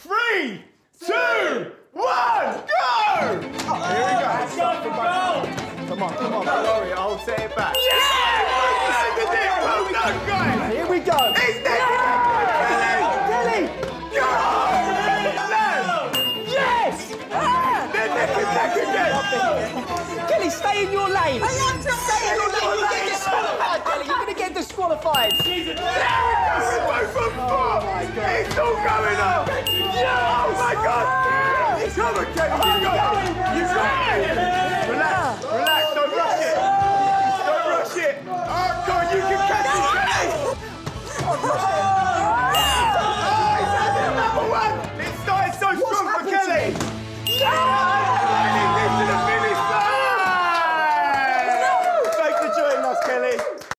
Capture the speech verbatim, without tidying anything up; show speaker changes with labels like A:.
A: Three, two, one, go! Oh, here we go.
B: Let's go, go!
A: Come on, come on, don't worry, I'll set it back.
B: Yeah!
A: Well done, guys! Here we go. He's neck
B: Yeah!
A: Kelly! Yes! They're neck and neck again!
B: Kelly, stay in your lane!
C: I am trying.
B: Stay in your lane! You get disqualified, Kelly! You're going to get disqualified!
A: There we go! We're both on four! It's all going up! Oh my God! Come on, Kelly! You got it! You got it!